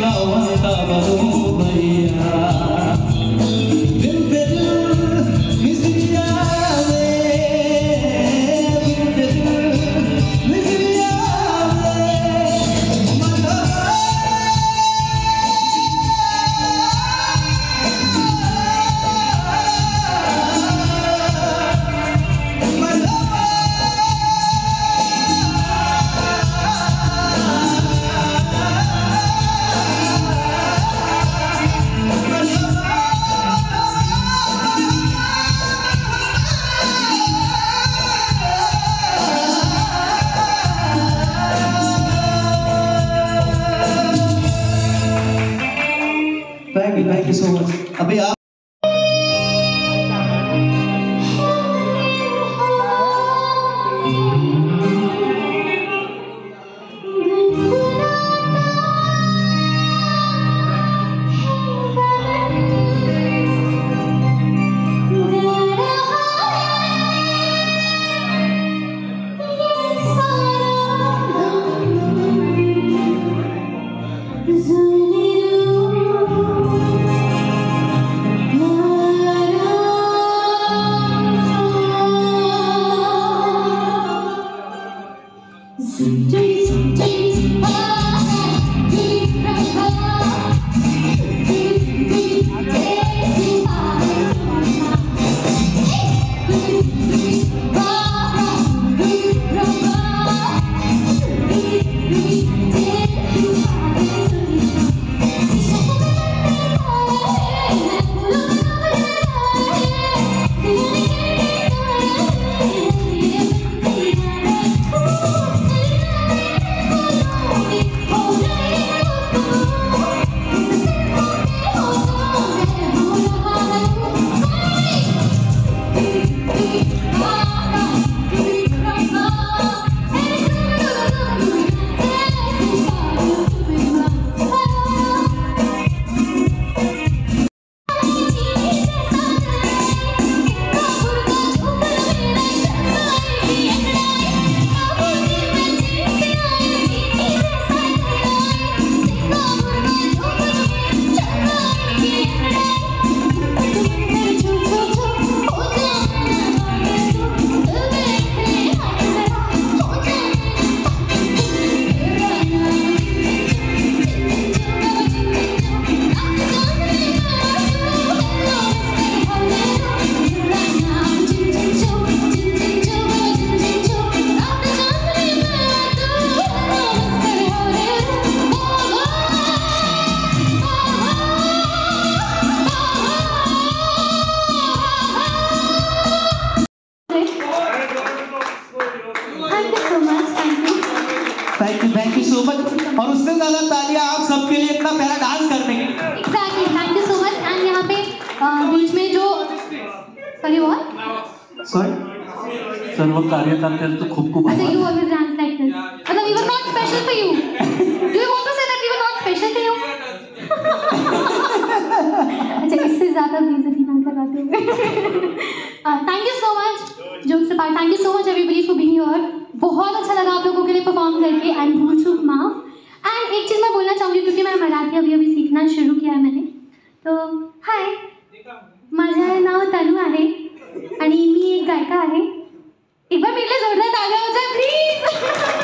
म्हणता बघू भैया दिल पे दिल मिसरिया Thank you so much. अभी आप थैंक यू सो मच और उससे ज्यादा तालियां आप सबके लिए इतना प्यारा डांस करने के लिए। Exactly, thank you so much. And यहाँ पे बीच में जो सॉरी सर्व कार्यकर्त्यांचं खूप खूप अच्छा, you always dance like this, मतलब we were not special for you, do you want to say that we were not special for you? अच्छा, इससे ज्यादा बेइज्जती ना करवाते हुए thank you so much joke से part, thank you so much everybody for being here. बहुत अच्छा लगा आप लोगों के लिए परफॉर्म करके एंड भूल चूक माफ। एंड एक चीज़ मैं बोलना चाहूँगी क्योंकि मैं मराठी अभी सीखना शुरू किया है मैंने, तो हाय, माझं नाव तनू आहे आणि मी एक गायिका आहे। एक बार मेरे लिए जोरदार तालियां हो जाए प्लीज।